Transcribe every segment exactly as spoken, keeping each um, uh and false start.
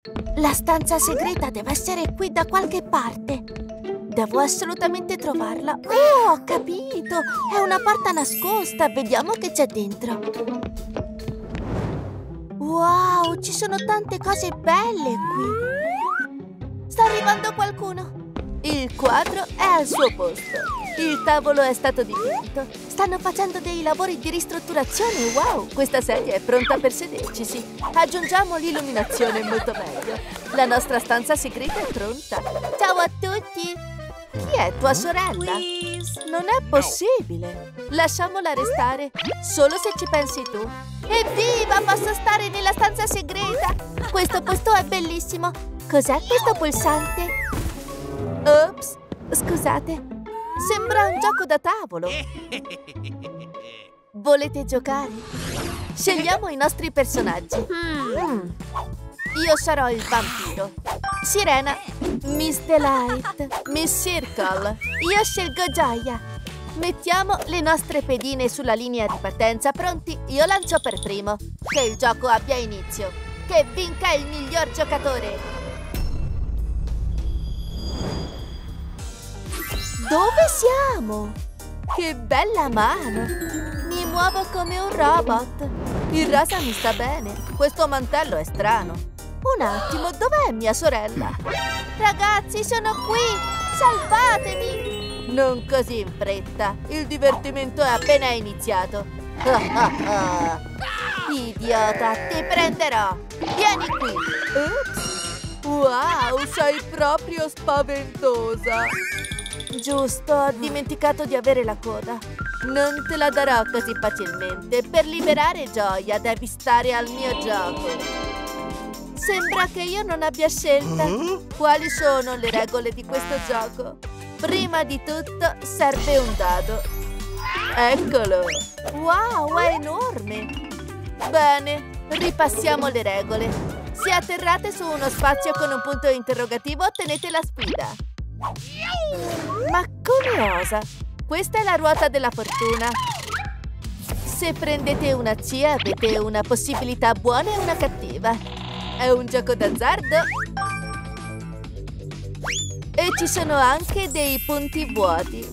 La stanza segreta deve essere qui da qualche parte. Devo assolutamente trovarla. Oh, ho capito! È una porta nascosta. Vediamo che c'è dentro. Wow, ci sono tante cose belle qui. Sta arrivando qualcuno. Il quadro è al suo posto. Il tavolo è stato dipinto. Stanno facendo dei lavori di ristrutturazione. Wow, questa sedia è pronta per sedercisi. Aggiungiamo l'illuminazione molto meglio. La nostra stanza segreta è pronta. Ciao a tutti! Chi è tua sorella? Non è possibile. Lasciamola restare, solo se ci pensi tu. Evviva, posso stare nella stanza segreta! Questo posto è bellissimo. Cos'è questo pulsante? Ops, scusate. Sembra un gioco da tavolo. Volete giocare? Scegliamo i nostri personaggi. Mm. Io sarò il vampiro. Sirena, Miss Delight, Miss Circle. Io scelgo Gioia. Mettiamo le nostre pedine sulla linea di partenza. Pronti? Io lancio per primo. Che il gioco abbia inizio. Che vinca il miglior giocatore. Dove siamo? Che bella mano! Mi muovo come un robot. Il rosa mi sta bene. Questo mantello è strano. Un attimo, dov'è mia sorella? Ragazzi, sono qui! Salvatemi! Non così in fretta. Il divertimento è appena iniziato. Idiota, ti prenderò! Vieni qui! Ups! Wow, sei proprio spaventosa! Giusto, ho dimenticato di avere la coda. Non te la darò così facilmente. Per liberare Gioia devi stare al mio gioco. Sembra che io non abbia scelta. Quali sono le regole di questo gioco? Prima di tutto serve un dado. Eccolo! Wow, è enorme! Bene, ripassiamo le regole. Se atterrate su uno spazio con un punto interrogativo, ottenete la sfida. Ma come osa? Questa è la ruota della fortuna. Se prendete una C avete una possibilità buona e una cattiva. È un gioco d'azzardo. E ci sono anche dei punti vuoti.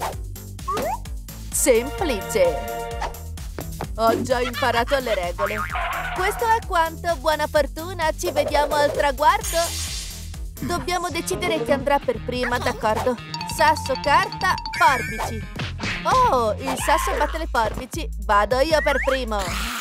Semplice. Ho già imparato le regole. Questo è quanto. Buona fortuna, ci vediamo al traguardo. Dobbiamo decidere chi andrà per prima, d'accordo? Sasso, carta, forbici. Oh, il sasso batte le forbici. Vado io per primo.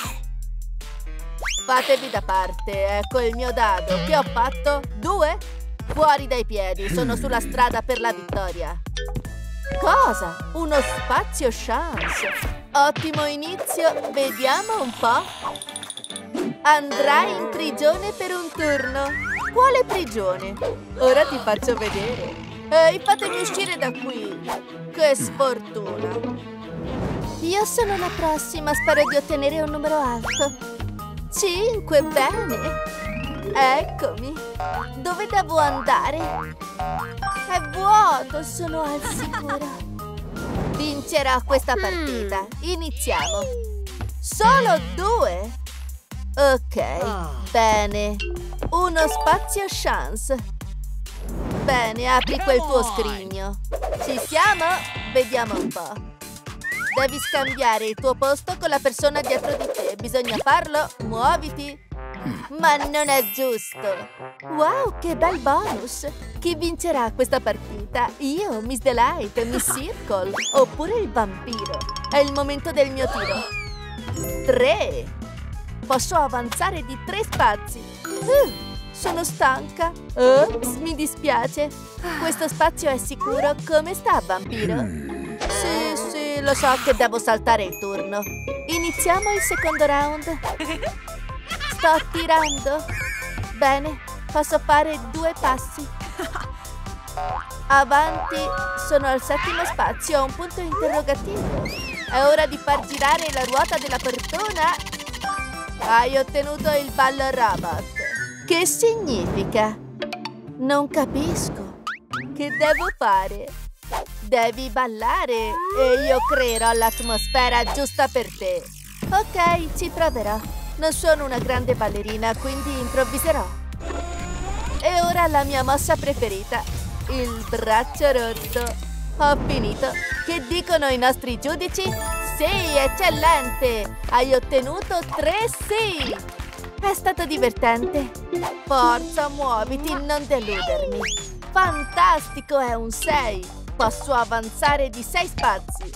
Fatevi da parte, ecco il mio dado. Che ho fatto? Due? Fuori dai piedi, sono sulla strada per la vittoria. Cosa? Uno spazio chance. Ottimo inizio, vediamo un po'. Andrai in prigione per un turno. Quale prigione? Ora ti faccio vedere. Ehi, fatemi uscire da qui. Che sfortuna. Io sono la prossima, spero di ottenere un numero alto. Cinque, bene. Eccomi. Dove devo andare? È vuoto, sono al sicuro. Vincerò questa partita. Iniziamo. Solo due? Ok, bene. Uno spazio chance. Bene, apri quel tuo scrigno. Ci siamo? Vediamo un po'. Devi scambiare il tuo posto con la persona dietro di te. Bisogna farlo. Muoviti. Ma non è giusto. Wow, che bel bonus. Chi vincerà questa partita? Io, Miss Delight, Miss Circle oppure il vampiro? È il momento del mio tiro. Tre. Posso avanzare di tre spazi. Uh, sono stanca. Ops, mi dispiace. Questo spazio è sicuro. Come sta, vampiro? Sì, sì, lo so che devo saltare il turno. Iniziamo il secondo round. Sto tirando. Bene, posso fare due passi. Avanti, sono al settimo spazio, ho un punto interrogativo. È ora di far girare la ruota della fortuna. Hai ottenuto il ballo robot. Che significa? Non capisco. Che devo fare? Devi ballare e io creerò l'atmosfera giusta per te. Ok, ci proverò. Non sono una grande ballerina, quindi improvviserò. ora la mia mossa preferita, il braccio rotto. Ho finito. Che dicono i nostri giudici? Sì, eccellente! Hai ottenuto tre sì! È stato divertente. Forza, muoviti, non deludermi. Fantastico, è un sei. Posso avanzare di sei spazi.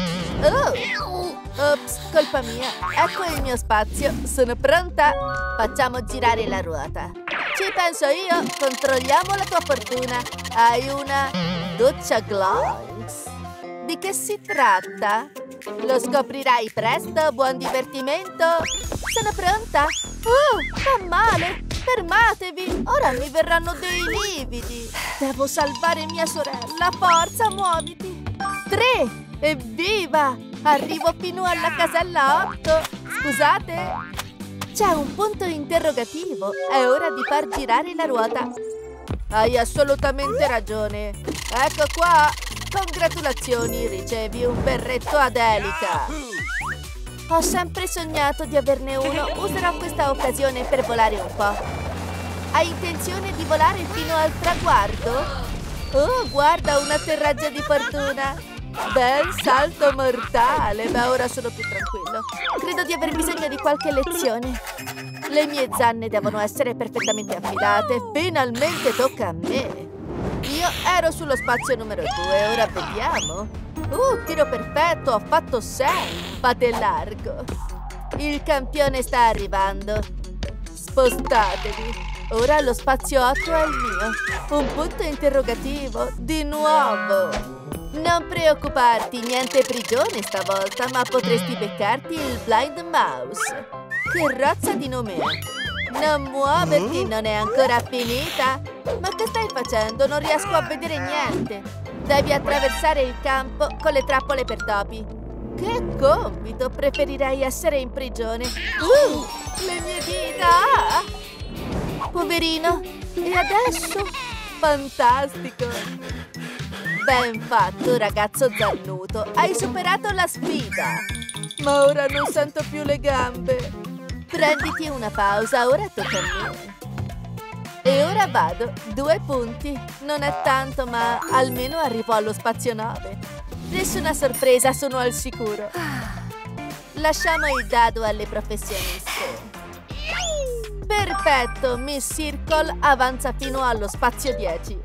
Oh! Ops, colpa mia. Ecco il mio spazio. Sono pronta. Facciamo girare la ruota. Ci penso io. Controlliamo la tua fortuna. Hai una doccia Glonks. Di che si tratta? Lo scoprirai presto. Buon divertimento. Sono pronta. Oh, fa male. Fermatevi. Ora mi verranno dei lividi. Devo salvare mia sorella. Forza, muoviti. Tre. Evviva! Arrivo fino alla casella otto. Scusate. C'è un punto interrogativo. È ora di far girare la ruota. Hai assolutamente ragione. Ecco qua. Congratulazioni, ricevi un berretto ad elica. Ho sempre sognato di averne uno. Userò questa occasione per volare un po'. Hai intenzione di volare fino al traguardo? Oh, guarda, un atterraggio di fortuna. Bel salto mortale, ma ora sono più tranquillo. Credo di aver bisogno di qualche lezione. Le mie zanne devono essere perfettamente affilate. Finalmente tocca a me. Io ero sullo spazio numero due, ora vediamo. Uh, tiro perfetto, ho fatto sei. Fate largo. Il campione sta arrivando. Spostatevi. Ora lo spazio otto è il mio. Un punto interrogativo, di nuovo. Non preoccuparti, niente prigione stavolta, ma potresti beccarti il Blind Mouse. Che razza di nome è? Non muoverti, non è ancora finita. Ma che stai facendo? Non riesco a vedere niente. Devi attraversare il campo con le trappole per topi. Che compito! Preferirei essere in prigione. Uh, le mie dita! Poverino! E adesso? Fantastico! Ben fatto, ragazzo zannuto! Hai superato la sfida! Ma ora non sento più le gambe! Prenditi una pausa, ora tocca a me! E ora vado! Due punti! Non è tanto, ma almeno arrivo allo spazio nove! Nessuna sorpresa, sono al sicuro! Lasciamo il dado alle professioniste! Perfetto! Miss Circle avanza fino allo spazio dieci!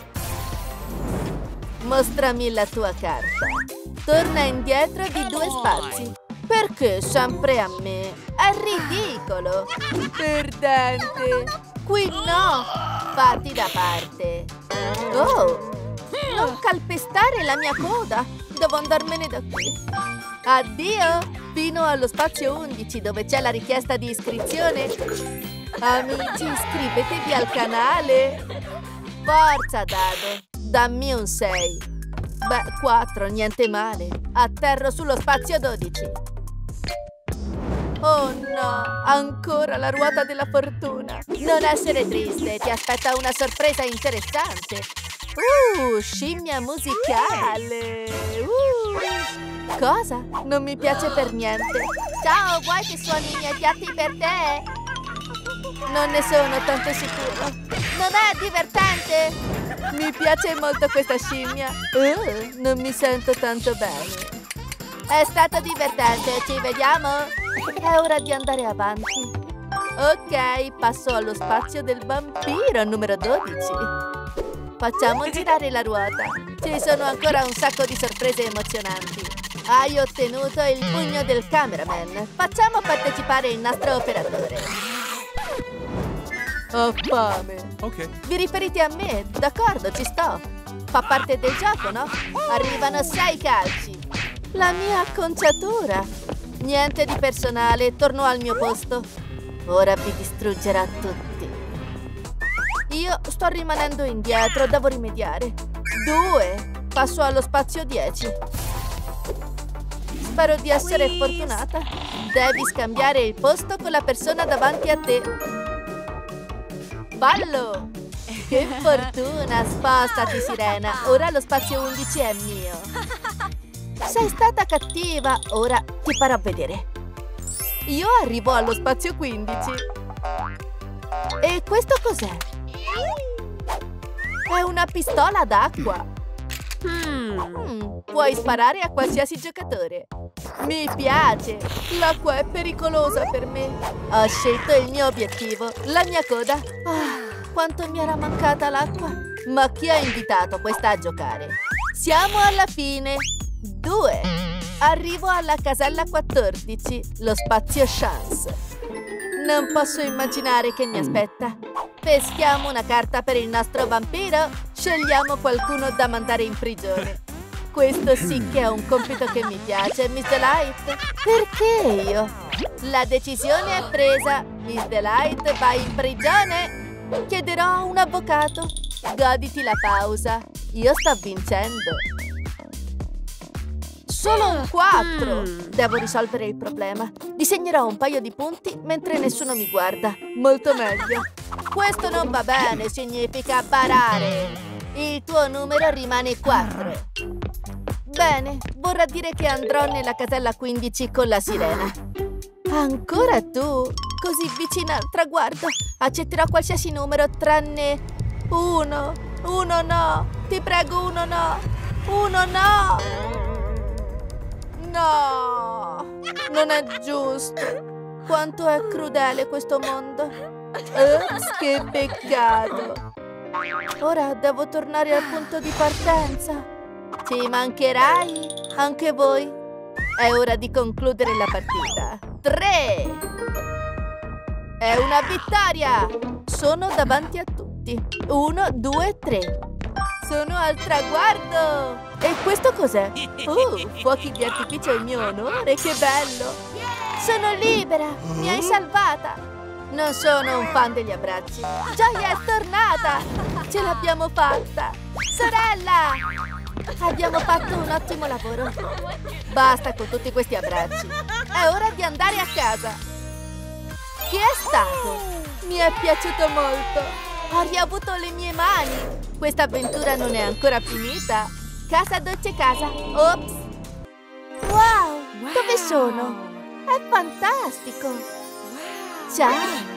Mostrami la tua carta. Torna indietro di due spazi. Perché sempre a me? È ridicolo. Perdente. Qui no. Fatti da parte. Oh, non calpestare la mia coda. Devo andarmene da qui. Addio. Fino allo spazio undici dove c'è la richiesta di iscrizione. Amici, iscrivetevi al canale. Forza, dado. Dammi un sei. Beh, quattro, niente male. Atterro sullo spazio dodici. Oh no, ancora la ruota della fortuna. Non essere triste, ti aspetta una sorpresa interessante. Uh, scimmia musicale. Uh. Cosa? Non mi piace per niente. Ciao, vuoi che suoni i miei piatti per te? Non ne sono tanto sicuro. Non è divertente? Mi piace molto questa scimmia. Uh, non mi sento tanto bene. È stato divertente, ci vediamo? È ora di andare avanti. Ok, passo allo spazio del vampiro numero dodici. Facciamo girare la ruota. Ci sono ancora un sacco di sorprese emozionanti. Hai ottenuto il pugno del cameraman. Facciamo partecipare il nostro operatore. Ho fame. Ok. Vi riferite a me? D'accordo, ci sto. Fa parte del gioco, no? Arrivano sei calci. La mia acconciatura. Niente di personale, torno al mio posto. Ora vi distruggerà tutti. Io sto rimanendo indietro, devo rimediare. Due. Passo allo spazio dieci. Spero di essere fortunata. Devi scambiare il posto con la persona davanti a te. Ballo! Che fortuna! Spostati, sirena! Ora lo spazio undici è mio! Sei stata cattiva! Ora ti farò vedere! Io arrivo allo spazio quindici! E questo cos'è? È una pistola d'acqua. Hmm. Mm, puoi sparare a qualsiasi giocatore. Mi piace. L'acqua è pericolosa per me. Ho scelto il mio obiettivo, la mia coda. Ah, quanto mi era mancata l'acqua. Ma chi ha invitato questa a giocare? Siamo alla fine. Due. Arrivo alla casella quattordici, lo spazio chance. Non posso immaginare che mi aspetta. Peschiamo una carta per il nostro vampiro. Scegliamo qualcuno da mandare in prigione. Questo sì che è un compito che mi piace, Miss Delight. Perché io? La decisione è presa. Miss Delight va in prigione. Chiederò a un avvocato. Goditi la pausa. Io sto vincendo. Solo un quattro. Devo risolvere il problema. Disegnerò un paio di punti mentre nessuno mi guarda. Molto meglio. Questo non va bene, significa barare. Il tuo numero rimane quattro. Bene, vorrà dire che andrò nella casella quindici con la sirena. Ancora tu? Così vicina al traguardo. Accetterò qualsiasi numero tranne uno. Uno no. Ti prego, uno no. Uno no. No. Non è giusto. Quanto è crudele questo mondo. Ups, che peccato. Ora devo tornare al punto di partenza. Ci mancherai? Anche voi? È ora di concludere la partita. Tre! È una vittoria! Sono davanti a tutti. Uno, due, tre. Sono al traguardo! E questo cos'è? Oh, fuochi di artificio in mio onore, che bello! Sono libera! Mi hai salvata! Non sono un fan degli abbracci. Gioia è tornata! Ce l'abbiamo fatta! Sorella! Abbiamo fatto un ottimo lavoro. Basta con tutti questi abbracci. È ora di andare a casa. Chi è stato? Mi è piaciuto molto. Ho riavuto le mie mani. Questa avventura non è ancora finita. Casa, dolce casa. Ops! Wow! Dove sono? È fantastico! Ciao!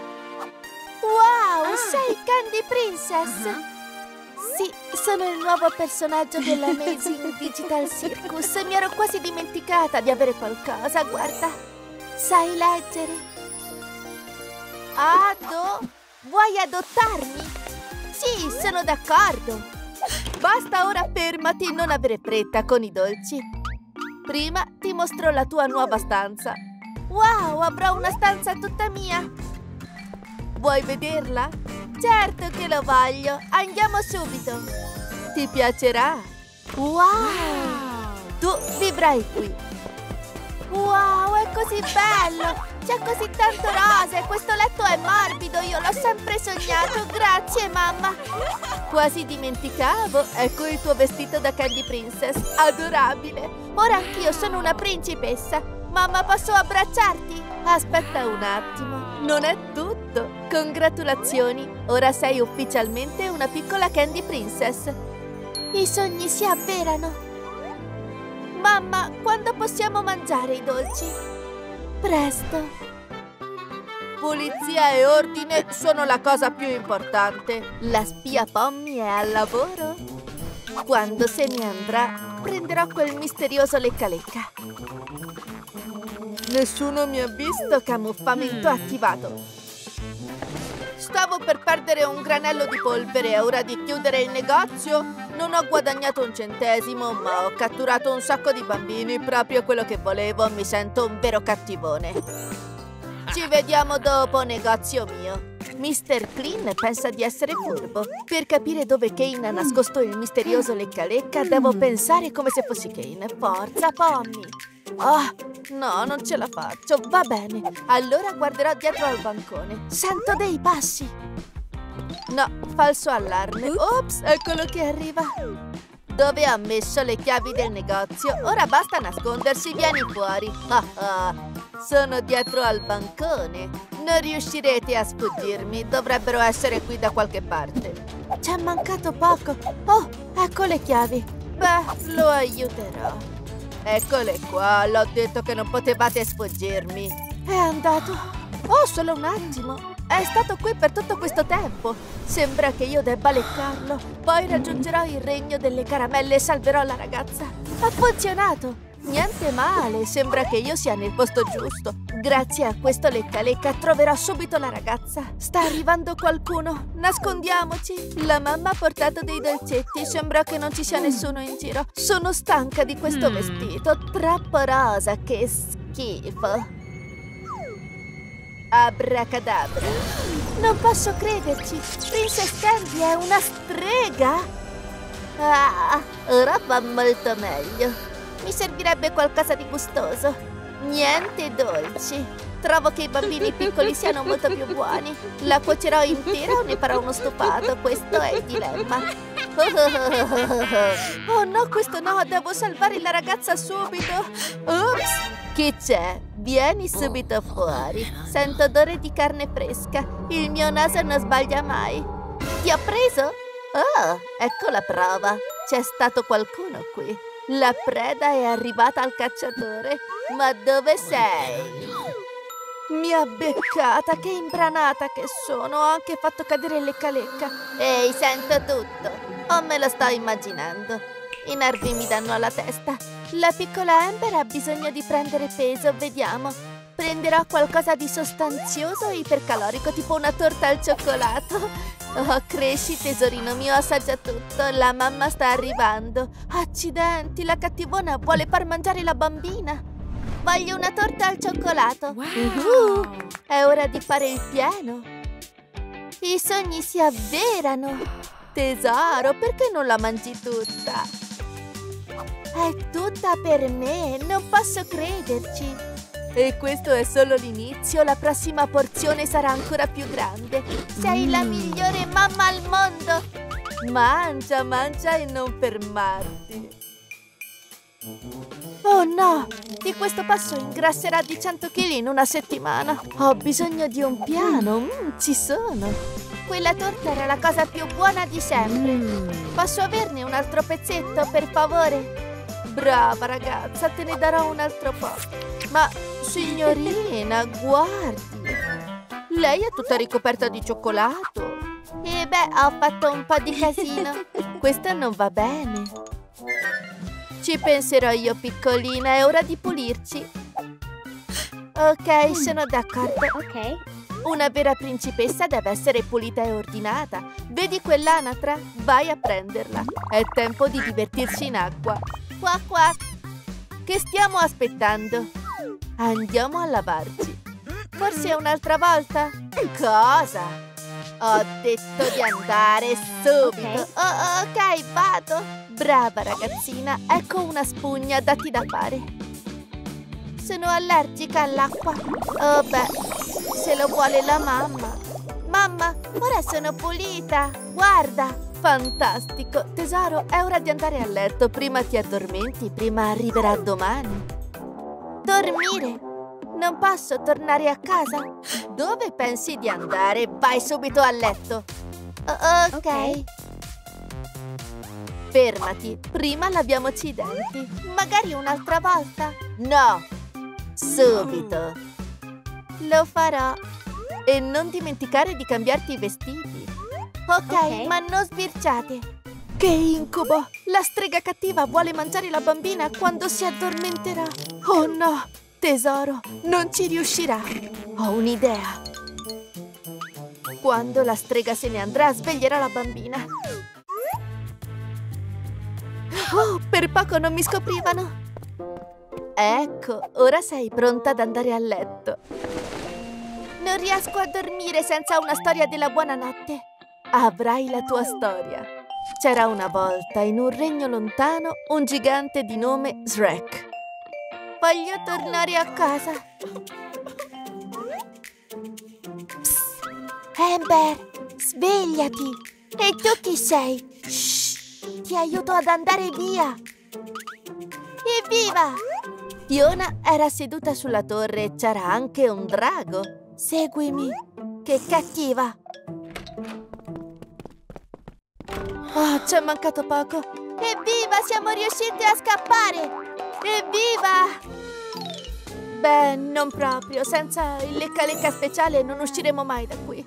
Wow, sei Candy Princess? Sì, sono il nuovo personaggio dell'Amazing Digital Circus. Mi ero quasi dimenticata di avere qualcosa, guarda. Sai leggere? Ado? Vuoi adottarmi? Sì, sono d'accordo. Basta ora, fermati, non avere fretta con i dolci. Prima ti mostro la tua nuova stanza. Wow, avrò una stanza tutta mia! Vuoi vederla? Certo che lo voglio! Andiamo subito! Ti piacerà? Wow! Tu vivrai qui! Wow, è così bello! C'è così tanto rosa e questo letto è morbido! Io l'ho sempre sognato! Grazie, mamma! Quasi dimenticavo! Ecco il tuo vestito da Candy Princess! Adorabile! Ora anch'io sono una principessa! Mamma, posso abbracciarti? Aspetta un attimo, non è tutto. Congratulazioni, ora sei ufficialmente una piccola Candy Princess. I sogni si avverano. Mamma, quando possiamo mangiare i dolci? Presto. Pulizia e ordine sono la cosa più importante. La spia Pommy è al lavoro. Quando se ne andrà, prenderò quel misterioso lecca-lecca. Nessuno mi ha visto, camuffamento attivato. Stavo per perdere un granello di polvere, è ora di chiudere il negozio. Non ho guadagnato un centesimo, ma ho catturato un sacco di bambini, proprio quello che volevo, mi sento un vero cattivone. Ci vediamo dopo, negozio mio. mister Clean pensa di essere furbo. Per capire dove Kane ha nascosto il misterioso lecca-lecca, devo pensare come se fossi Kane. Forza, Pommy! Oh, no, non ce la faccio. Va bene, allora guarderò dietro al bancone. Sento dei passi. No, falso allarme. Ops, eccolo che arriva. Dove ha messo le chiavi del negozio? Ora basta nascondersi, vieni fuori. Ah, ah, sono dietro al bancone. Non riuscirete a sfuggirmi. Dovrebbero essere qui da qualche parte. Ci è mancato poco. Oh, ecco le chiavi. Beh, lo aiuterò. Eccole qua, l'ho detto che non potevate sfuggirmi. È andato. Oh, solo un attimo. È stato qui per tutto questo tempo. Sembra che io debba leccarlo. Poi raggiungerò il regno delle caramelle e salverò la ragazza. Ha funzionato! Niente male, sembra che io sia nel posto giusto. Grazie a questo lecca-lecca troverò subito la ragazza. Sta arrivando qualcuno. Nascondiamoci. La mamma ha portato dei dolcetti. Sembra che non ci sia nessuno in giro. Sono stanca di questo Mm. vestito. Troppo rosa, che schifo. Abracadabra. Non posso crederci. Princess Candy è una strega. Ah, ora va molto meglio. Mi servirebbe qualcosa di gustoso. Niente dolci. Trovo che i bambini piccoli siano molto più buoni. La cuocerò intera o ne farò uno stufato? Questo è il dilemma. Oh no, questo no, devo salvare la ragazza subito. Ops! Chi c'è? Vieni subito fuori. Sento odore di carne fresca. Il mio naso non sbaglia mai. Ti ho preso? Oh, ecco la prova. C'è stato qualcuno qui. La preda è arrivata al cacciatore. Ma dove sei? Mi ha beccata, che imbranata che sono. Ho anche fatto cadere il lecca-lecca. Ehi, sento tutto. O me lo sto immaginando. I nervi mi danno alla testa. La piccola Amber ha bisogno di prendere peso, vediamo. Prenderò qualcosa di sostanzioso e ipercalorico, tipo una torta al cioccolato. Oh, cresci tesorino mio, assaggia tutto. La mamma sta arrivando. Accidenti, la cattivona vuole far mangiare la bambina. Voglio una torta al cioccolato. Wow. Uh, è ora di fare il piano. I sogni si avverano. Tesoro, perché non la mangi tutta? È tutta per me, non posso crederci. E questo è solo l'inizio, la prossima porzione sarà ancora più grande. Sei Mm. la migliore mamma al mondo. Mangia, mangia e non fermarti. Oh no, di questo passo ingrasserà di cento chili in una settimana. Ho bisogno di un piano, mm, ci sono. Quella torta era la cosa più buona di sempre. Mm. Posso averne un altro pezzetto, per favore? Brava ragazza, te ne darò un altro po'. Ma, signorina, guardi. Lei è tutta ricoperta di cioccolato. E beh, ho fatto un po' di casino. Questo non va bene. Ci penserò io, piccolina, è ora di pulirci. Ok, sono d'accordo. Ok. Una vera principessa deve essere pulita e ordinata. Vedi quell'anatra? Vai a prenderla. È tempo di divertirsi in acqua. Qua qua. Che stiamo aspettando? Andiamo a lavarci. Forse un'altra volta? Cosa? Ho detto di andare subito. Ok. Oh, ok, vado. Brava ragazzina. Ecco una spugna, datti da fare. Sono allergica all'acqua. Oh beh, se lo vuole la mamma. Mamma, ora sono pulita. Guarda. Fantastico. Tesoro, è ora di andare a letto. Prima ti addormenti, prima arriverà domani. Dormire? Non posso tornare a casa? Dove pensi di andare? Vai subito a letto. O- ok. Ok. Fermati. Prima laviamoci i denti. Magari un'altra volta? No. Subito. Lo farò. E non dimenticare di cambiarti i vestiti. Ok, Ok. ma non sbirciate. Che incubo! La strega cattiva vuole mangiare la bambina quando si addormenterà. Oh no! Tesoro, non ci riuscirà. Ho un'idea. Quando la strega se ne andrà, sveglierà la bambina. Oh, per poco non mi scoprivano. Ecco, ora sei pronta ad andare a letto. Non riesco a dormire senza una storia della buonanotte. Avrai la tua storia. C'era una volta, in un regno lontano, un gigante di nome Shrek. Voglio tornare a casa. Psst. Amber, svegliati. E tu chi sei? Shh, ti aiuto ad andare via. Evviva! Fiona era seduta sulla torre e c'era anche un drago. Seguimi. Che cattiva. Oh, ci è mancato poco. Evviva, siamo riusciti a scappare! Evviva! Beh, non proprio. Senza il lecca-lecca speciale non usciremo mai da qui.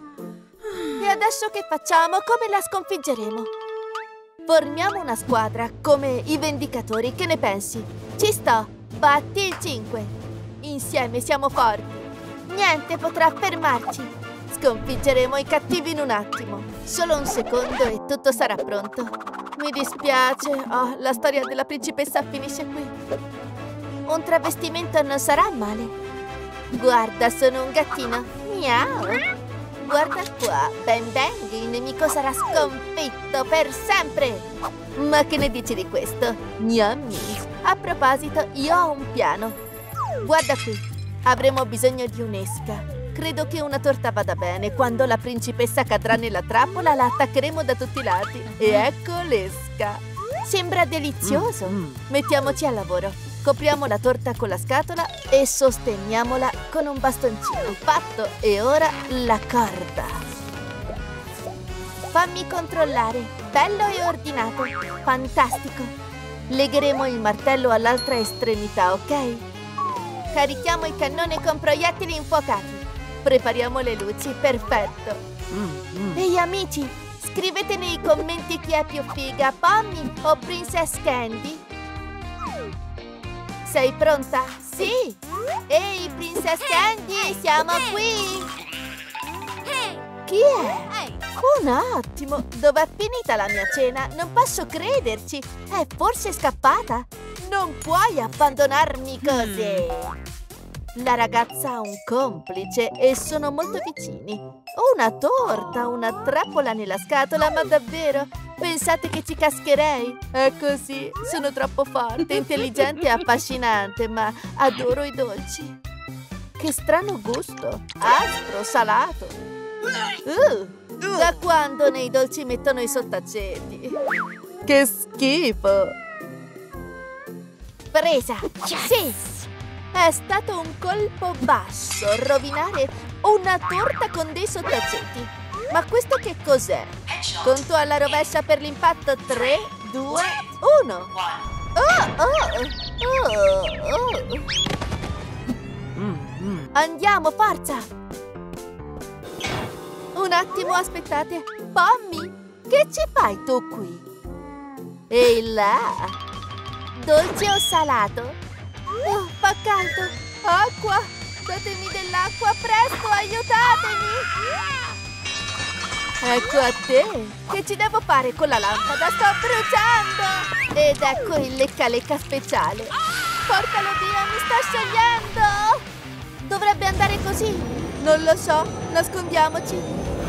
E adesso che facciamo? Come la sconfiggeremo? Formiamo una squadra, come i Vendicatori, che ne pensi? Ci sto! Batti il cinque! Insieme siamo forti! Niente potrà fermarci! Sconfiggeremo i cattivi in un attimo! Solo un secondo e tutto sarà pronto! Mi dispiace, oh, la storia della principessa finisce qui! Un travestimento non sarà male! Guarda, sono un gattino! Miau! Guarda qua, Ben Bang, il nemico sarà sconfitto per sempre! Ma che ne dici di questo? Gnammi! A proposito, io ho un piano. Guarda qui, avremo bisogno di un'esca. Credo che una torta vada bene. Quando la principessa cadrà nella trappola, la attaccheremo da tutti i lati. E ecco l'esca. Sembra delizioso. Mettiamoci al lavoro. Copriamo la torta con la scatola e sosteniamola con un bastoncino. Fatto! E ora la corda. Fammi controllare. Bello e ordinato. Fantastico. Legheremo il martello all'altra estremità, ok? Carichiamo il cannone con proiettili infuocati. Prepariamo le luci. Perfetto. Ehi amici, scrivete nei commenti chi è più figa, Pommy o Princess Candy? Sei pronta? Sì! Ehi, Princess Candy, siamo qui! Chi è? Un attimo, dov'è finita la mia cena? Non posso crederci! È forse scappata? Non puoi abbandonarmi così! La ragazza ha un complice e sono molto vicini. Una torta, una trappola nella scatola, ma davvero? Pensate che ci cascherei? È così, sono troppo forte, intelligente e affascinante, ma adoro i dolci. Che strano gusto, aspro, salato. Uh, da quando nei dolci mettono i sottaceti? Che schifo! Presa! Sì! È stato un colpo basso rovinare una torta con dei sottaceti. Ma questo che cos'è? Conto alla rovescia per l'impatto. tre, due, uno. Oh, oh, oh, oh. Andiamo, forza! Un attimo, aspettate. Pommy, che ci fai tu qui? Ehi là! Dolce o salato? Oh, fa caldo! Acqua! Datemi dell'acqua, presto, aiutatemi! Ecco a te! Che ci devo fare con la lampada? Sto bruciando! Ed ecco il lecca-lecca speciale! Portalo via, mi sta sciogliendo! Dovrebbe andare così! Non lo so, nascondiamoci!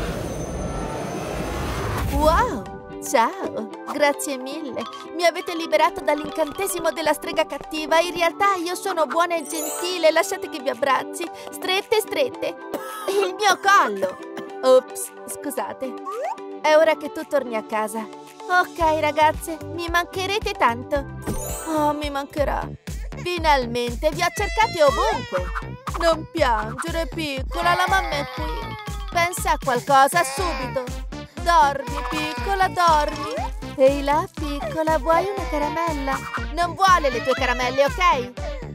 Wow! Ciao! Grazie mille! Mi avete liberato dall'incantesimo della strega cattiva. In realtà io sono buona e gentile. Lasciate che vi abbracci. Strette, strette. E il mio collo. Ops, scusate. È ora che tu torni a casa. Ok, ragazze, mi mancherete tanto. Oh, mi mancherà. Finalmente, vi ho cercati ovunque. Non piangere, piccola, la mamma è qui. Pensa a qualcosa subito. Dormi, piccola, dormi. Ehi là, piccola, vuoi una caramella? Non vuole le tue caramelle, ok?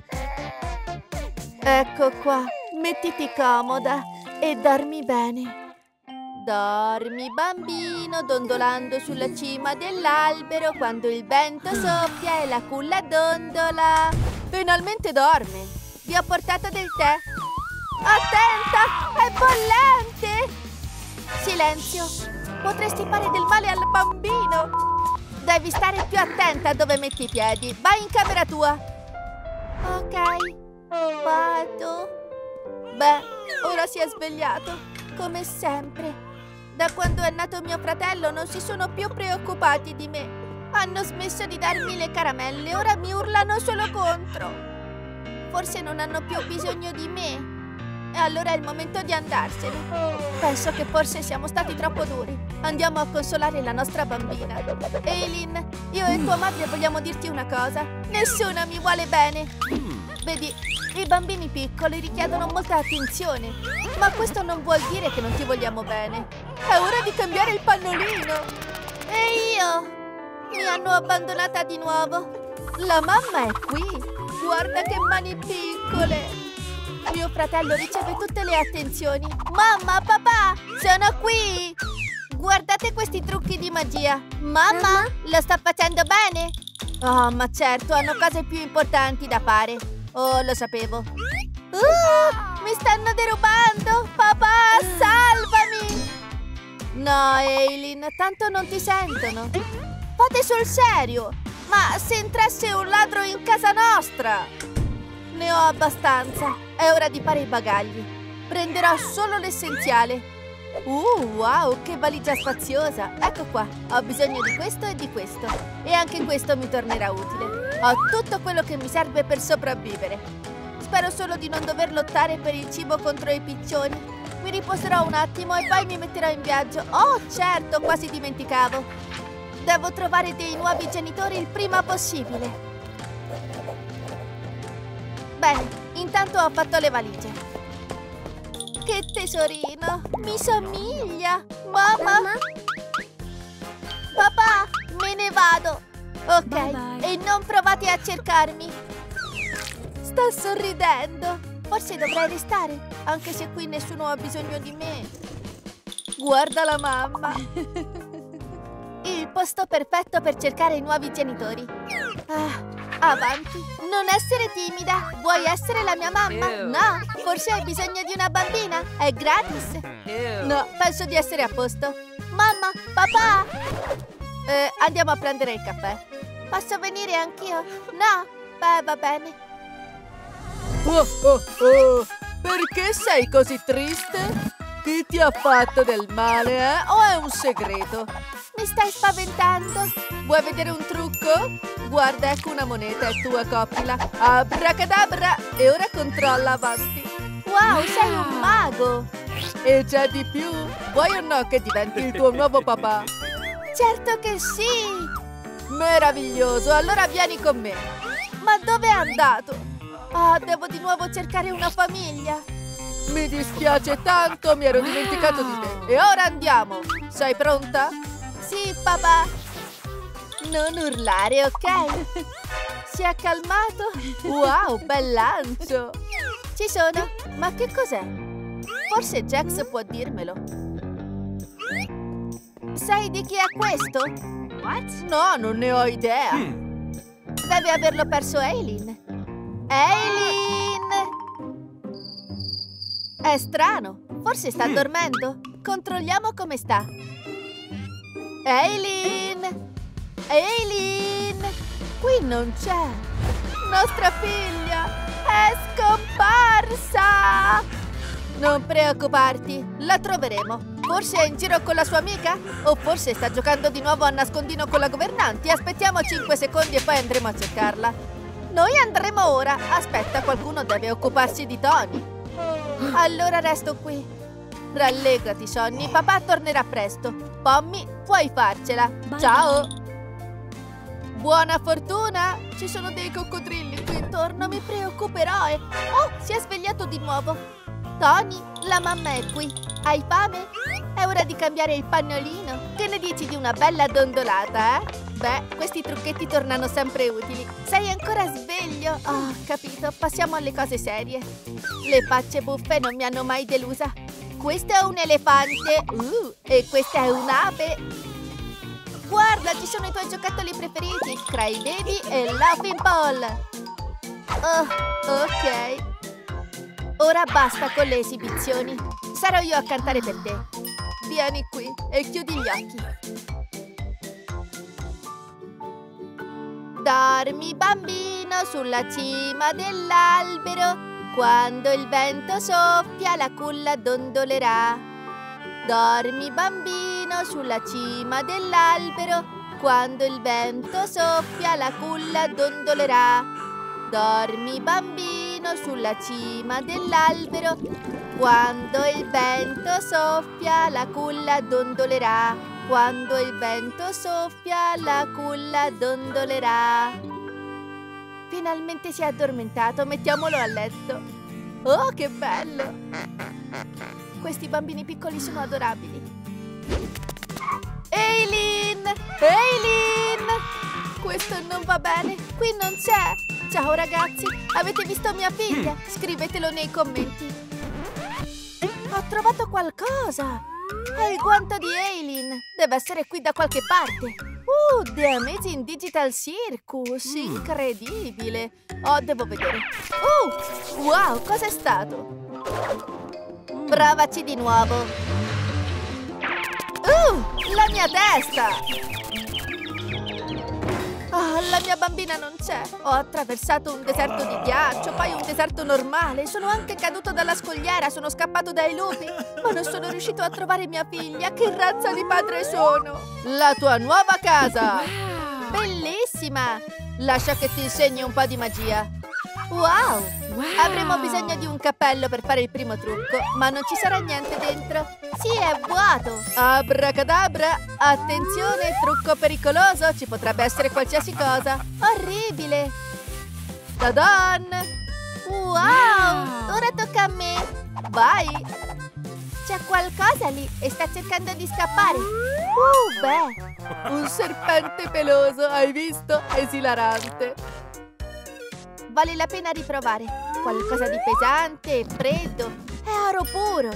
Ecco qua, mettiti comoda e dormi bene. Dormi, bambino, dondolando sulla cima dell'albero quando il vento soffia e la culla dondola. Finalmente dorme. Vi ho portato del tè. Attenta, è bollente! Silenzio. Potresti fare del male al bambino! Devi stare più attenta a dove metti i piedi. Vai in camera tua! Ok, vado. Beh, ora si è svegliato, come sempre. Da quando è nato mio fratello non si sono più preoccupati di me. Hanno smesso di darmi le caramelle, ora mi urlano solo contro. Forse non hanno più bisogno di me. E allora è il momento di andarsene. Penso che forse siamo stati troppo duri. Andiamo a consolare la nostra bambina. Eileen, io e tua madre vogliamo dirti una cosa. Nessuno mi vuole bene. Vedi, i bambini piccoli richiedono molta attenzione. Ma questo non vuol dire che non ti vogliamo bene. È ora di cambiare il pannolino. E io? Mi hanno abbandonata di nuovo. La mamma è qui. Guarda che mani piccole. Mio fratello riceve tutte le attenzioni. Mamma, papà, sono qui! Guardate questi trucchi di magia. Mamma, Mamma? lo sta facendo bene? Oh, ma certo, hanno cose più importanti da fare. Oh, lo sapevo. Uh, mi stanno derubando! Papà, salvami! No, Eileen, tanto non ti sentono. Fate sul serio! Ma se entrasse un ladro in casa nostra! Ne ho abbastanza. È ora di fare i bagagli. Prenderò solo l'essenziale. Uh, wow, che valigia spaziosa! Ecco qua, ho bisogno di questo e di questo. E anche questo mi tornerà utile. Ho tutto quello che mi serve per sopravvivere. Spero solo di non dover lottare per il cibo contro i piccioni. Mi riposerò un attimo e poi mi metterò in viaggio. Oh, certo, quasi dimenticavo. Devo trovare dei nuovi genitori il prima possibile. Bene, intanto ho fatto le valigie. Che tesorino! Mi somiglia! Mamma! Mamma? Papà, me ne vado! Ok, Bye bye. e non provate a cercarmi! Sta sorridendo! Forse dovrei restare, anche se qui nessuno ha bisogno di me. Guarda la mamma! Il posto perfetto per cercare i nuovi genitori. Ah, avanti! Non essere timida! Vuoi essere la mia mamma? Ew. No! Forse hai bisogno di una bambina? È gratis! Ew. No, penso di essere a posto. Mamma, papà! Eh, andiamo a prendere il caffè. Posso venire anch'io? No? Beh, va bene. Oh, oh, oh! Perché sei così triste? Chi ti ha fatto del male, eh? O è un segreto? Mi stai spaventando? Vuoi vedere un trucco? Guarda, ecco una moneta, è tua, coppila. Abracadabra! E ora controlla avanti. Wow, sei un mago! E c'è di più? Vuoi o no che diventi il tuo nuovo papà? Certo che sì! Meraviglioso, allora vieni con me. Ma dove è andato? Ah, devo di nuovo cercare una famiglia. Mi dispiace tanto, mi ero dimenticato di te. E ora andiamo. Sei pronta? Sì, papà. Non urlare, ok? Si è calmato? Wow, bel lancio. Ci sono. Ma che cos'è? Forse Jax può dirmelo. Sai di chi è questo? What? No, non ne ho idea. Deve averlo perso Eileen. Eileen! È strano. Forse sta dormendo. Controlliamo come sta. Eileen! Eileen! Qui non c'è. Nostra figlia è scomparsa! Non preoccuparti, la troveremo. Forse è in giro con la sua amica? O forse sta giocando di nuovo a nascondino con la governante. Aspettiamo cinque secondi e poi andremo a cercarla. Noi andremo ora. Aspetta, qualcuno deve occuparsi di Tony. Allora resto qui. Rallegrati, Sonny, papà tornerà presto. Pommy, puoi farcela. Bye Ciao! Buona fortuna! Ci sono dei coccodrilli qui intorno, mi preoccuperò e... Oh, si è svegliato di nuovo. Tony, la mamma è qui. Hai fame? È ora di cambiare il pannolino. Che ne dici di una bella dondolata, eh? Beh, questi trucchetti tornano sempre utili. Sei ancora sveglio? Oh, capito. Passiamo alle cose serie. Le facce buffe non mi hanno mai delusa. Questo è un elefante. Uh, e questa è un'ape. Guarda, ci sono i tuoi giocattoli preferiti. Cry Baby e Laughing Ball. Oh, ok. Ora basta con le esibizioni. Sarò io a cantare per te. Vieni qui e chiudi gli occhi. Dormi, bambino, sulla cima dell'albero. Quando il vento soffia, la culla dondolerà. Dormi, bambino, sulla cima dell'albero. Quando il vento soffia, la culla dondolerà. Dormi, bambino, sulla cima dell'albero. Quando il vento soffia, la culla dondolerà. Quando il vento soffia, la culla dondolerà. Finalmente si è addormentato, mettiamolo a letto. Oh, che bello! Questi bambini piccoli sono adorabili. Eileen! Eileen! Questo non va bene, qui non c'è. Ciao ragazzi, avete visto mia figlia? Scrivetelo nei commenti. Ho trovato qualcosa. È il guanto di Eileen! Deve essere qui da qualche parte! Uh, The Amazing Digital Circus! Incredibile! Oh, devo vedere! Uh, wow, cos'è stato? Provaci di nuovo! Uh, la mia testa! Oh, la mia bambina non c'è! Ho attraversato un deserto di ghiaccio, poi un deserto normale. Sono anche caduto dalla scogliera, sono scappato dai lupi. Ma non sono riuscito a trovare mia figlia. Che razza di padre sono? La tua nuova casa! Bellissima! Lascia che ti insegni un po' di magia. Wow! Wow! Avremo bisogno di un cappello per fare il primo trucco, ma non ci sarà niente dentro. Sì, è vuoto! Abracadabra! Attenzione, trucco pericoloso! Ci potrebbe essere qualsiasi cosa! Orribile! Tadan! Wow! Ora tocca a me! Vai! C'è qualcosa lì e sta cercando di scappare! Uh, beh! Un serpente peloso, hai visto? Esilarante! Vale la pena riprovare. Qualcosa di pesante e freddo. È oro puro.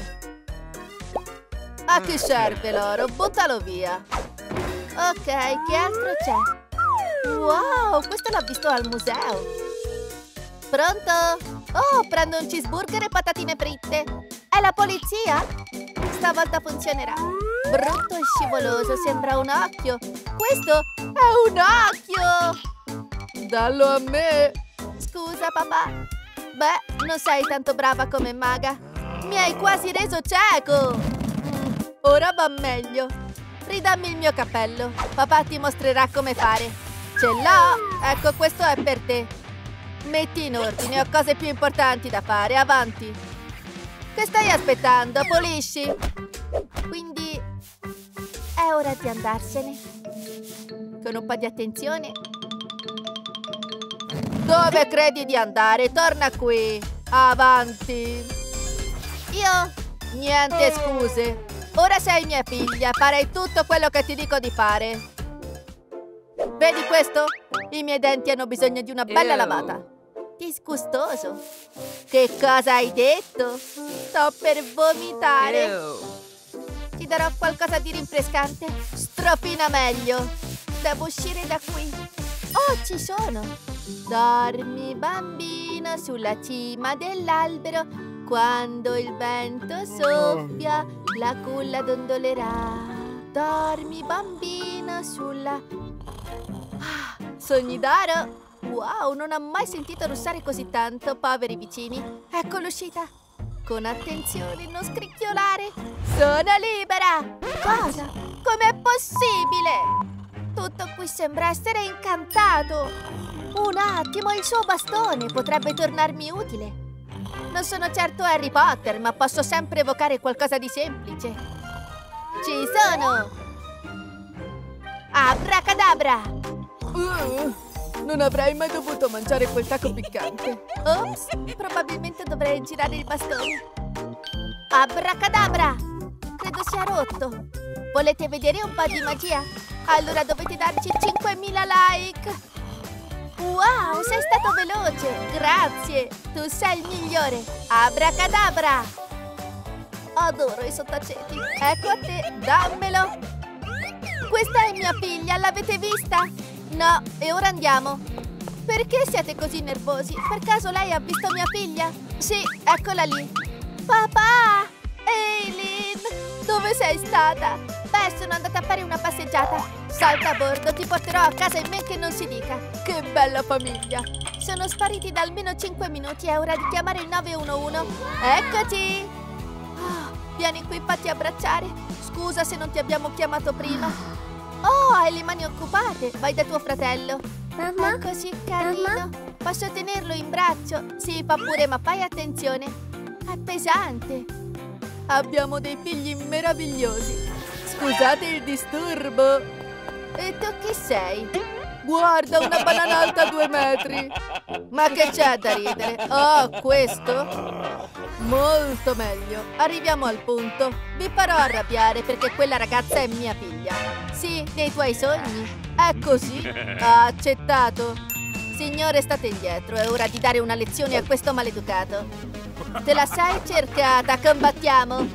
A che serve l'oro? Buttalo via. Ok, che altro c'è? Wow, questo l'ho visto al museo. Pronto? Oh, prendo un cheeseburger e patatine fritte. È la polizia? Stavolta funzionerà. Brutto e scivoloso, sembra un occhio. Questo è un occhio! Dallo a me! Scusa, papà. Beh, non sei tanto brava come maga. Mi hai quasi reso cieco. Mm, ora va meglio. Ridammi il mio cappello. Papà ti mostrerà come fare. Ce l'ho. Ecco, questo è per te. Metti in ordine, ho cose più importanti da fare. Avanti. Che stai aspettando? Pulisci. Quindi è ora di andarsene. Con un po' di attenzione. Dove credi di andare? Torna qui! Avanti! Io? Niente scuse! Ora sei mia figlia, farei tutto quello che ti dico di fare! Vedi questo? I miei denti hanno bisogno di una bella lavata! Disgustoso! Che cosa hai detto? Sto per vomitare! Ti darò qualcosa di rinfrescante? Strofina meglio! Devo uscire da qui! Oh, ci sono! Dormi, bambino, sulla cima dell'albero. Quando il vento soffia, la culla dondolerà. Dormi, bambino, sulla... Ah, sogni d'oro! Wow, non ho mai sentito russare così tanto, poveri vicini. Ecco l'uscita. Con attenzione, non scricchiolare. Sono libera! Cosa? Com'è possibile? Tutto qui sembra essere incantato. Un attimo, il suo bastone potrebbe tornarmi utile. Non sono certo Harry Potter, ma posso sempre evocare qualcosa di semplice. Ci sono! Abracadabra! Uh, non avrei mai dovuto mangiare quel taco piccante. Ops, probabilmente dovrei girare il bastone. Abracadabra! Credo sia rotto. Volete vedere un po' di magia? Allora dovete darci cinquemila like. Wow, sei stato veloce! Grazie! Tu sei il migliore! Abracadabra! Adoro i sottaceti! Ecco a te, dammelo! Questa è mia figlia, l'avete vista? No, e ora andiamo! Perché siete così nervosi? Per caso lei ha visto mia figlia? Sì, eccola lì! Papà! Eileen! Dove sei stata? Beh, sono andata a fare una passeggiata. Salta a bordo, ti porterò a casa in men che non si dica. Che bella famiglia. Sono spariti da almeno cinque minuti, è ora di chiamare il nove uno uno. Eccoci. Oh, vieni qui, fatti abbracciare. Scusa se non ti abbiamo chiamato prima. Oh, hai le mani occupate. Vai da tuo fratello. Mamma? È così carino. Mamma? Posso tenerlo in braccio? Sì, fa pure, ma fai attenzione. È pesante. Abbiamo dei figli meravigliosi. Scusate il disturbo. E tu chi sei? Guarda, una banana alta due metri. Ma che c'è da ridere? Oh, questo? Molto meglio. Arriviamo al punto. Vi farò arrabbiare perché quella ragazza è mia figlia. Sì, dei tuoi sogni. È così. Ha accettato. Signore, state indietro. È ora di dare una lezione a questo maleducato. Te la sei cercata. Combattiamo.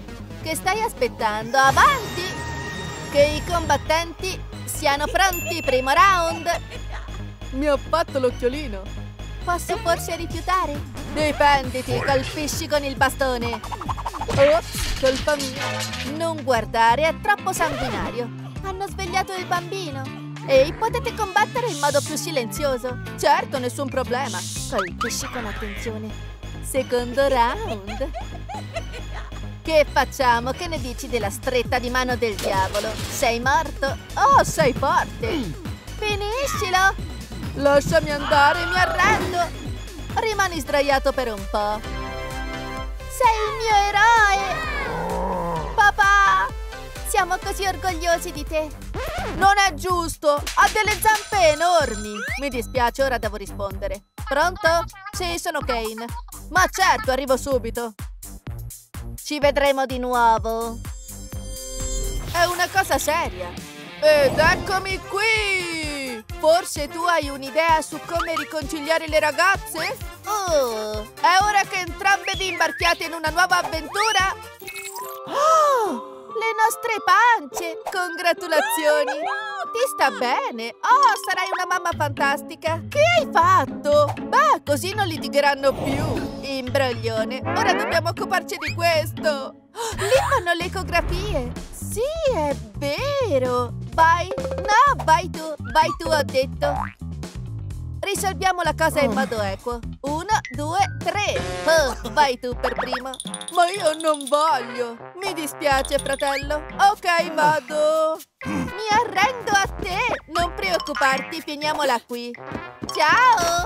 Che stai aspettando? Avanti! Che i combattenti siano pronti, primo round! Mi ha fatto l'occhiolino. Posso forse rifiutare? Difenditi, colpisci con il bastone. Ops, colpa mia. Non guardare, è troppo sanguinario. Hanno svegliato il bambino. Ehi, potete combattere in modo più silenzioso. Certo, nessun problema. Colpisci con attenzione. Secondo round. Che facciamo? Che ne dici della stretta di mano del diavolo? Sei morto? Oh, sei forte! Finiscilo! Lasciami andare, mi arrendo! Rimani sdraiato per un po'. Sei il mio eroe! Papà! Siamo così orgogliosi di te! Non è giusto! Ha delle zampe enormi! Mi dispiace, ora devo rispondere. Pronto? Sì, sono Kane. Ma certo, arrivo subito. Ci vedremo di nuovo. È una cosa seria. Ed eccomi qui! Forse tu hai un'idea su come riconciliare le ragazze? Oh, è ora che entrambe vi imbarchiate in una nuova avventura? Oh! Le nostre pance! Congratulazioni! Ti sta bene? Oh, sarai una mamma fantastica! Che hai fatto? Beh, così non litigheranno più! Imbroglione! Ora dobbiamo occuparci di questo! Lì fanno le ecografie! Sì, è vero! Vai! No, vai tu! Vai tu, ho detto! Risolviamo la cosa in modo equo. Uno, due, tre. Oh, vai tu per primo. Ma io non voglio. Mi dispiace, fratello. Ok, vado. Mi arrendo a te. Non preoccuparti, finiamola qui. Ciao.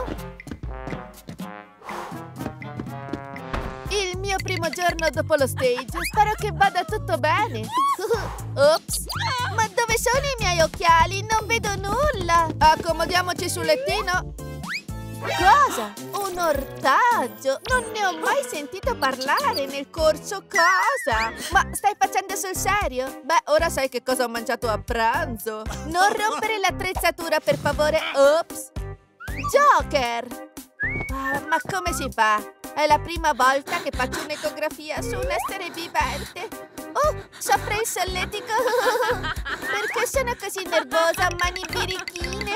Il mio primo giorno dopo lo stage. Spero che vada tutto bene. Ops. Ma dove sono i miei occhiali? Non vedo nulla. Accomodiamoci sul lettino. Cosa? Un ortaggio? Non ne ho mai sentito parlare nel corso. Cosa? Ma stai facendo sul serio? Beh, ora sai che cosa ho mangiato a pranzo. Non rompere l'attrezzatura, per favore. Ops. Joker. Ah, ma come si fa? È la prima volta che faccio un'ecografia su un essere vivente. Oh, soffre il solletico. Perché sono così nervosa, mani birichine.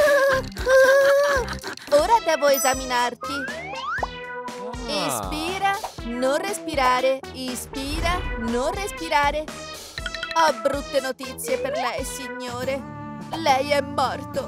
Ora devo esaminarti. Ispira, non respirare. Ispira, non respirare. Ho brutte notizie per lei, signore. Lei è morto.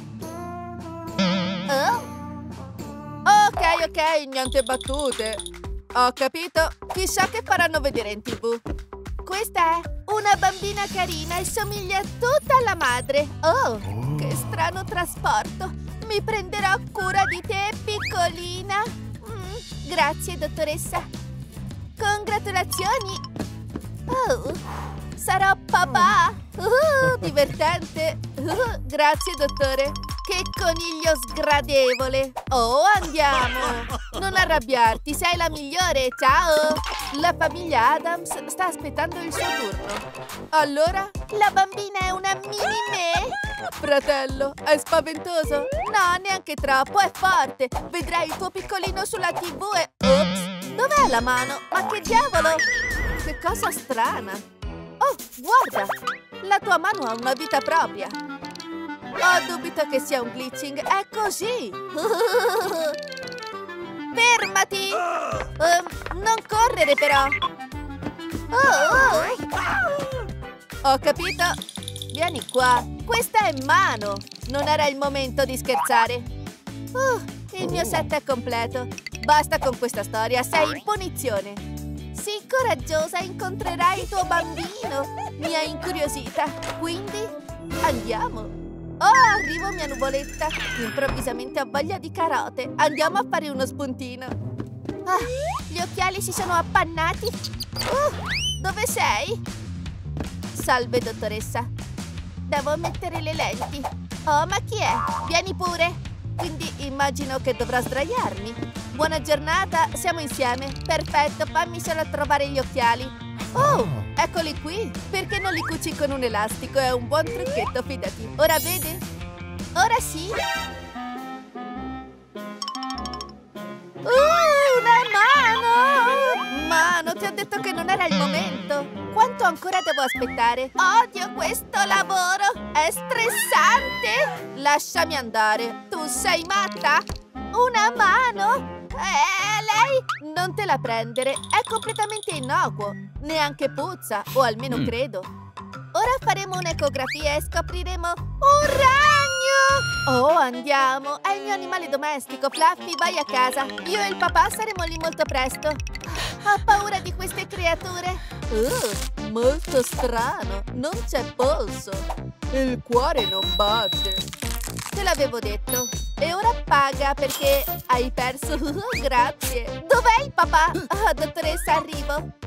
Oh? Ok, ok, niente battute. Ho capito. Chissà che faranno vedere in tivù. Questa è una bambina carina e somiglia tutta alla madre. Oh, che strano trasporto. Mi prenderò cura di te, piccolina. Mm, grazie, dottoressa. Congratulazioni. Oh, sarò papà. Uh, divertente. Uh, grazie, dottore. Che coniglio sgradevole! Oh, andiamo! Non arrabbiarti, sei la migliore, ciao! La famiglia Addams sta aspettando il suo turno. Allora? La bambina è una mini me? Fratello, è spaventoso? No, neanche troppo, è forte! Vedrai il tuo piccolino sulla tivù e... Ops! Dov'è la mano? Ma che diavolo? Che cosa strana! Oh, guarda! La tua mano ha una vita propria! Ho dubito che sia un glitching, è così! Fermati! Uh, non correre però! Oh, oh. Ho capito! Vieni qua! Questa è mano! Non era il momento di scherzare! Uh, il mio set è completo! Basta con questa storia, sei in punizione! Sii coraggiosa, incontrerai il tuo bambino! Mi ha incuriosita, quindi andiamo! Oh, arrivo, mia nuvoletta! Improvvisamente ho voglia di carote! Andiamo a fare uno spuntino! Ah, gli occhiali si sono appannati! Uh, dove sei? Salve, dottoressa! Devo mettere le lenti! Oh, ma chi è? Vieni pure! Quindi immagino che dovrò sdraiarmi! Buona giornata, siamo insieme! Perfetto, fammi solo trovare gli occhiali! Oh, eccoli qui! Perché non li cuci con un elastico? È un buon trucchetto, fidati! Ora vedi? Ora sì! Uh, una mano! Mano, ti ho detto che non era il momento. Quanto ancora devo aspettare? Odio questo lavoro! È stressante! Lasciami andare. Tu sei matta? Una mano? Eh, lei? Non te la prendere. È completamente innocuo. Neanche puzza, o almeno credo. Ora faremo un'ecografia e scopriremo un ragno! Oh, andiamo! È il mio animale domestico. Fluffy, vai a casa. Io e il papà saremo lì molto presto. Ho paura di queste creature. Uh, molto strano. Non c'è polso. Il cuore non batte. Te l'avevo detto. E ora paga perché hai perso. Grazie. Dov'è il papà? Oh, dottoressa, arrivo.